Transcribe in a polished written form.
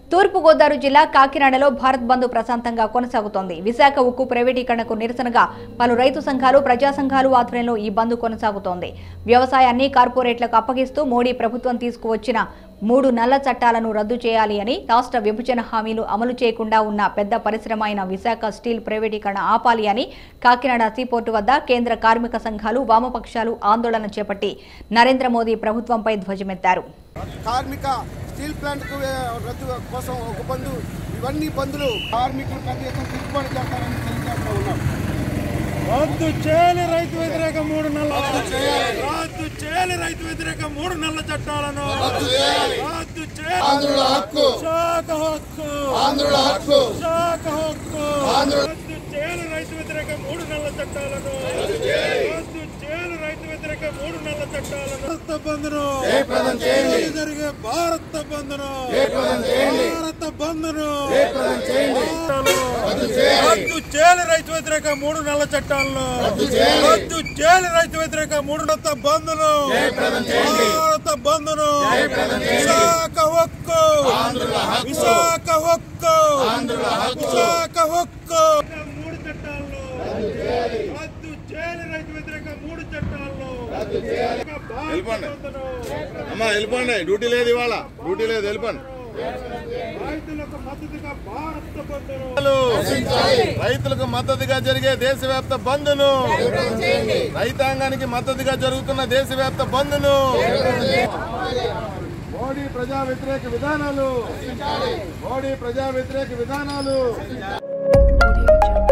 తూర్పు గోదావరి జిల్లా కాకినాడలో భారత్ బంద్ ప్రశాంతంగా కొనసాగుతోంది. విశాఖ ఉక్కు ప్రైవేటీకరణకు నిరసనగా పలు రైతు సంఘాలు, ప్రజా సంఘాలు ఆధ్వర్యంలో ఈ బంద్ కొనసాగుతోంది. వ్యవసాయాన్ని కార్పొరేట్లకు అప్పగిస్తూ మోడీ ప్రభుత్వం తీసుకువచ్చిన 3 నల్ల చట్టాలను రద్దు చేయాలి అని, రాష్ట్ర విభజన హామీలు అమలు చేయకుండా ఉన్న పెద్ద పరిశ్రమ అయిన విశాఖ స్టీల్ ప్రైవేటీకరణ ఆపాలి అని కాకినాడ సీపోర్టు వద్ద కేంద్ర కార్మిక సంఘాలు, వామపక్షాలు ఆందోళన చేపట్టి నరేంద్ర మోదీ ప్రభుత్వంపై ధ్వజమెత్తారు. కార్మిక స్టీల్ ప్లాంట్ రద్దు కోసం ఒక బంధు, ఇవన్నీ బంధులు కార్మికులు పెద్ద ఎత్తున తిరుగుబాటు చేస్తారని తెలియజేస్తూ ఉన్నాం. రద్దు చేయాలి రైతు వ్యతిరేక 3 నల్ల రద్దు చేయాలి రైతు వ్యతిరేక 3 నల్ల చట్టాలను రద్దు చేయాలి. ఆంధ్రుల హక్కు, శాఖ హక్కు, ఆంధ్రుల హక్కు, శాఖ హక్కు. రద్దు చేయాలి రైతు వ్యతిరేక 3 నల్ల చట్టాలను రద్దు చేయాలి. రద్దు చేయాలి రైతు వ్యతిరేక 3 నల్ల చట్టాలను. భారత బంద్ను జయప్రదం చేయండి. జరిగే భారత బంద్ను జయప్రదం చేయండి. భారత బంద్ను జయప్రదం చేయండి. రద్దు చేయాలి రైతు వ్యతిరేక 3 నల్ల చట్టాలను రద్దు చేయాలి. రద్దు చేయాలి రైతు వ్యతిరేక 3 నల్ల బంద్ను జయప్రదం చేయండి. భారత బంద్ను జయప్రదం చేయండి. విశాఖ హక్కు, ఆంధ్రుల హక్కు, విశాఖ హక్కు, ఆంధ్రుల హక్కు, విశాఖ హక్కు. 3 చట్టాలను రద్దు చేయాలి. రద్దు చేయాలి రైతు వ్యతిరేక 3 చట్టాలను రద్దు చేయాలి. వెళ్ళిపోండి అమ్మా, వెళ్ళిపోండి. డ్యూటీ లేదు, ఇవాళ డ్యూటీ లేదు, వెళ్ళిపోండి. రైతులకు మద్దతుగా జరిగే దేశవ్యాప్త బంద్ను, రైతాంగానికి మద్దతుగా జరుగుతున్న దేశవ్యాప్త బంద్ను, మోడీ ప్రజా వ్యతిరేక విధానాలు, మోడీ ప్రజా వ్యతిరేక విధానాలు.